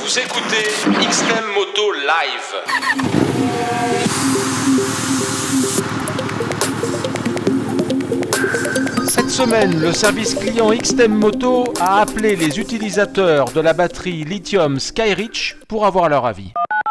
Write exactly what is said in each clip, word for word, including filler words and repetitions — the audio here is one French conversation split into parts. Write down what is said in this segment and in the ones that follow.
Vous écoutez X-Treme Moto Live. Cette semaine, le service client X-Treme Moto a appelé les utilisateurs de la batterie lithium Skyreach pour avoir leur avis.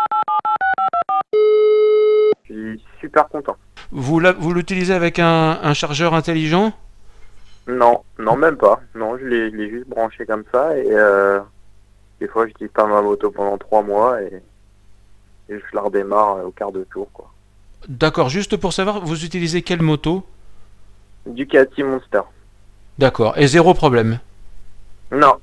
Je suis super content. Vous, la, vous l'utilisez avec un, un chargeur intelligent ? Non, non même pas. Non, je l'ai, je l'ai juste branché comme ça et euh, des fois j'utilise pas ma moto pendant trois mois et, et je la redémarre au quart de tour, quoi. D'accord, juste pour savoir, vous utilisez quelle moto ? Ducati Monster. D'accord, et zéro problème ? Non.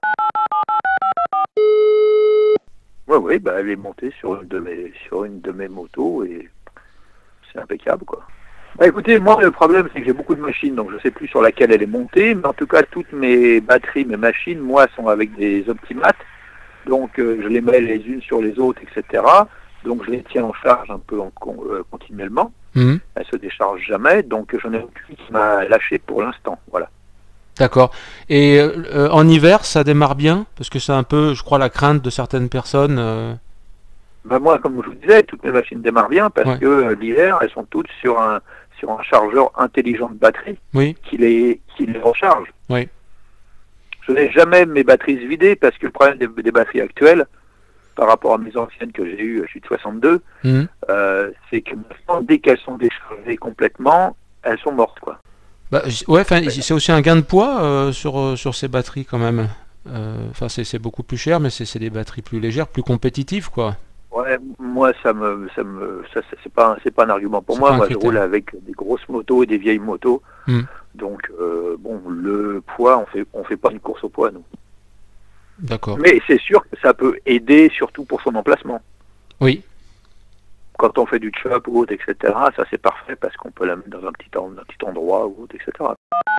Ouais, oui, bah, elle est montée sur une de mes, sur une de mes motos et c'est impeccable, quoi. Bah, écoutez, moi, le problème, c'est que j'ai beaucoup de machines, donc je sais plus sur laquelle elle est montée, mais en tout cas, toutes mes batteries, mes machines, moi, sont avec des Optimat, donc euh, je les mets les unes sur les autres, et cetera. Donc je les tiens en charge un peu en, euh, continuellement. Mmh. Elles se déchargent jamais, donc j'en ai aucune qui m'a lâché pour l'instant, voilà. D'accord. Et euh, en hiver, ça démarre bien ? Parce que c'est un peu, je crois, la crainte de certaines personnes. Euh... Ben moi, comme je vous disais, toutes mes machines démarrent bien parce ouais. que euh, l'hiver, elles sont toutes sur un sur un chargeur intelligent de batterie oui. qui les qui les recharge. Oui. Je n'ai jamais mes batteries vidées parce que le problème des, des batteries actuelles, par rapport à mes anciennes que j'ai eues, je suis de soixante-deux, mmh. euh, c'est que maintenant, dès qu'elles sont déchargées complètement, elles sont mortes, quoi. Bah, ouais, enfin, c'est aussi un gain de poids euh, sur sur ces batteries quand même. Enfin, euh, c'est c'est beaucoup plus cher, mais c'est c'est des batteries plus légères, plus compétitives, quoi. Ouais, moi ça me ça me ça c'est pas c'est pas un argument pour moi. Moi, je roule avec des grosses motos et des vieilles motos, mmh. donc euh, bon, le poids, on fait on fait pas une course au poids, nous. D'accord. Mais c'est sûr que ça peut aider, surtout pour son emplacement. Oui. Quand on fait du chop ou autre, et cetera, ça c'est parfait parce qu'on peut la mettre dans un petit, en, un petit endroit ou autre, et cetera.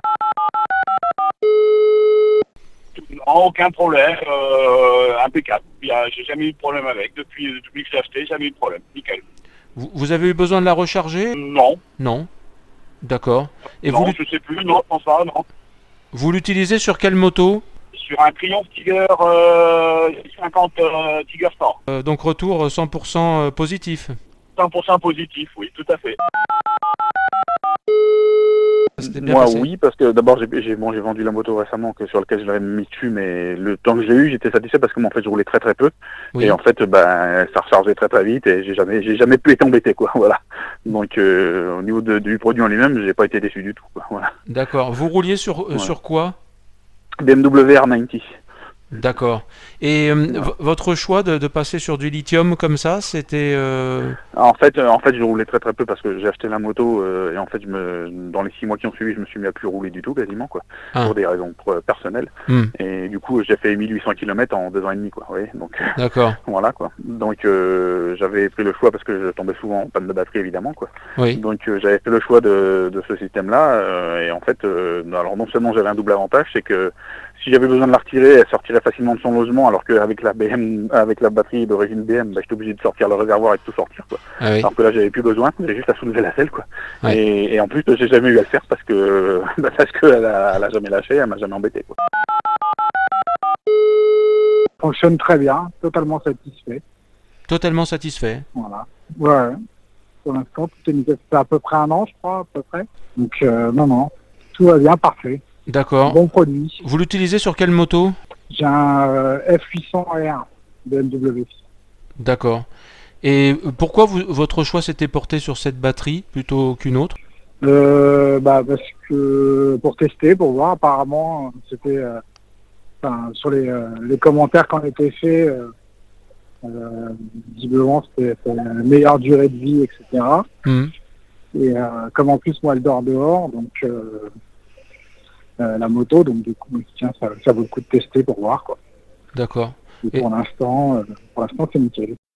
Non, aucun problème, euh, impeccable. J'ai jamais eu de problème avec. Depuis, depuis que je l'ai acheté, jamais eu de problème. Nickel. Vous, vous avez eu besoin de la recharger ? Non. Non. D'accord. Et non, vous je sais plus, non, je pense pas, non. Vous l'utilisez sur quelle moto ? Sur un Triumph Tiger euh, cinquante euh, Tiger Sport. Euh, donc retour cent pour cent positif. cent pour cent positif, oui, tout à fait. Moi passé. Oui, parce que d'abord j'ai j'ai bon, j'ai vendu la moto récemment que sur laquelle je l'avais mis dessus, mais le temps que j'ai eu j'étais satisfait parce que moi, en fait je roulais très très peu oui. et en fait ben ça rechargeait très très vite et j'ai jamais j'ai jamais pu être embêté, quoi, voilà. Donc euh, au niveau de, du produit en lui-même, j'ai pas été déçu du tout, quoi, voilà. D'accord. Vous rouliez sur euh, ouais. sur quoi ? B M W R quatre-vingt-dix. D'accord. Et euh, ouais. votre choix de, de passer sur du lithium comme ça, c'était euh... En fait, euh, en fait, je roulais très très peu parce que j'ai acheté la moto euh, et en fait, je me, dans les six mois qui ont suivi, je me suis mis à plus rouler du tout quasiment, quoi, ah. pour des raisons euh, personnelles. Mm. Et du coup, j'ai fait mille huit cents kilomètres en deux ans et demi, quoi. Oui, donc. D'accord. Voilà, quoi. Donc, euh, j'avais pris le choix parce que je tombais souvent en panne de batterie, évidemment, quoi. Oui. Donc, euh, j'avais fait le choix de, de ce système-là euh, et en fait, euh, alors non seulement j'avais un double avantage, c'est que si j'avais besoin de la retirer, elle sortirait facilement de son logement, alors qu'avec la B M, avec la batterie d'origine B M, bah, j'étais obligé de sortir le réservoir et de tout sortir, quoi. Ah oui. Alors que là, j'avais plus besoin, j'avais juste à soulever la selle, quoi. Ouais. Et, et en plus, j'ai jamais eu à le faire parce que bah, parce qu'elle a, elle a jamais lâché, elle m'a jamais embêté, quoi. Fonctionne très bien, totalement satisfait. Totalement satisfait. Voilà. Ouais. Pour l'instant, tout est nickel. Ça fait à peu près un an, je crois, à peu près. Donc euh, non, non, tout va bien, parfait. D'accord. Bon produit. Vous l'utilisez sur quelle moto ? J'ai un euh, F huit cents R B M W. D'accord. Et pourquoi vous, votre choix s'était porté sur cette batterie plutôt qu'une autre ? euh, bah, Parce que pour tester, pour voir, apparemment, c'était euh, enfin, sur les, euh, les commentaires qui ont été faits, euh, euh, visiblement c'était la meilleure durée de vie, et cetera. Mmh. Et euh, comme en plus moi elle dort dehors, donc euh, Euh, la moto, donc du coup, tiens, ça, ça vaut le coup de tester pour voir, quoi. D'accord. Et pour Et... l'instant, euh, pour l'instant, c'est nickel.